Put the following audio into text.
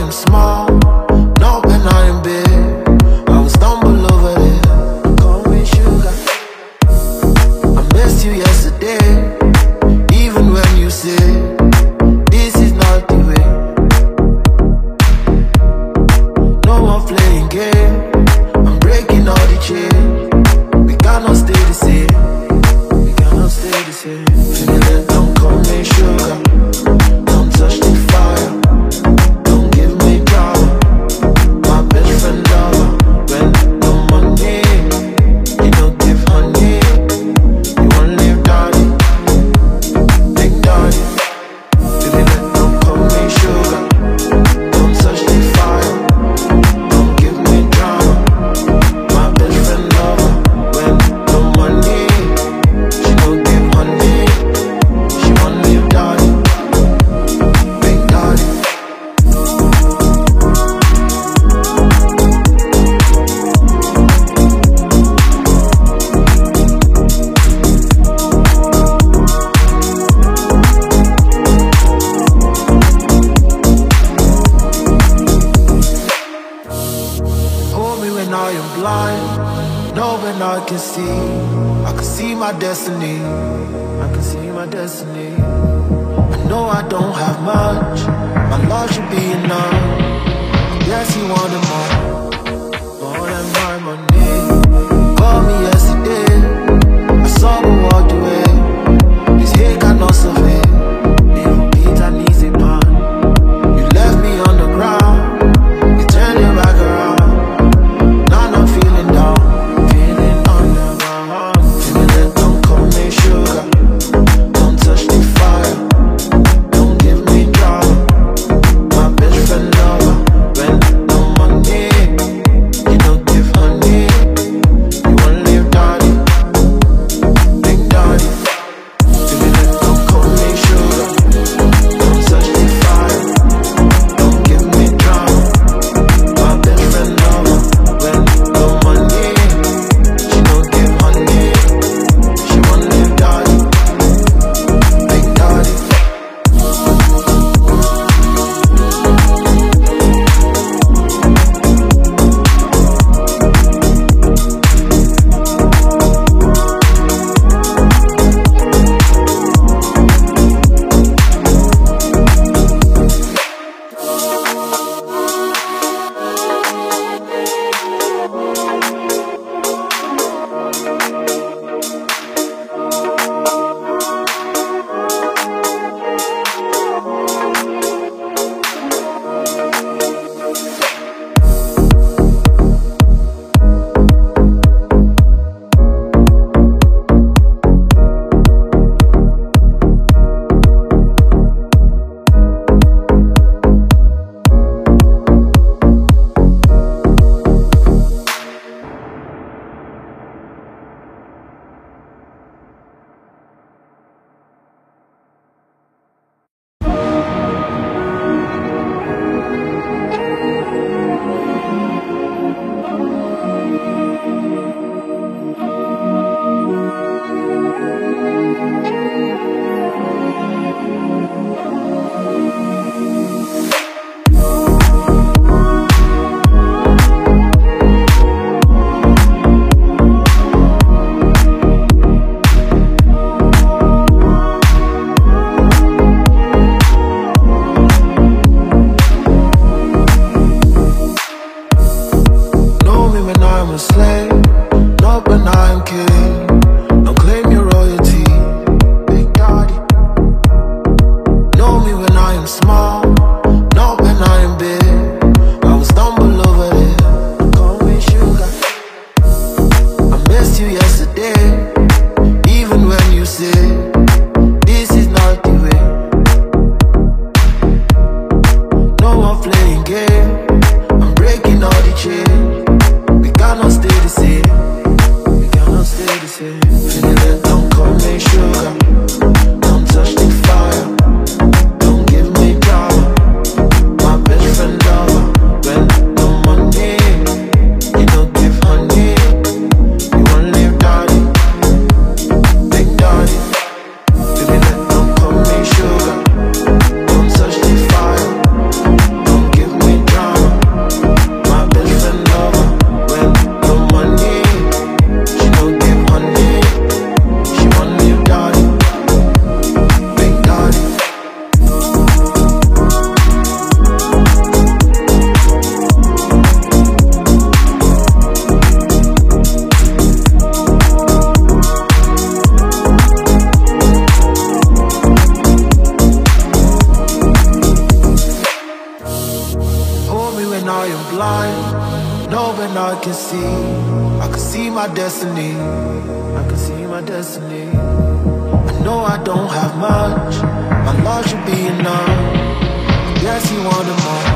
I'm small, not when I am big. I will stumble over it. Call me sugar. I missed you yesterday, even when you said this is not the way. No more playing game, I'm breaking all the chains. We cannot stay the same, we cannot stay the same. Feeling that don't call me sugar, don't touch the fire, don't give me drama. My best friend lover, when no money, you don't give honey. You wanna live daddy, big daddy. Feeling that don't call me sugar, don't touch the fire, don't give me drama. My best friend lover, when no money, she don't give honey. She wanna live daddy, big daddy. Hold me when I am blind, know when I can see. I can see my destiny, I can see my destiny. I know I don't have much, my love should be enough. Yes, you wanted more than my money. Call me yesterday, I saw me walk away. This hate got no survey, Peter needs a man. You left me on the ground, you turned your back around. Now I'm feeling down, feeling underground. Feeling that don't call me sugar, don't touch the fire, don't give me drama. My best friend am blind, knowing I can see my destiny. I can see my destiny. I know I don't have much, my love should be enough. Yes, you wanted more.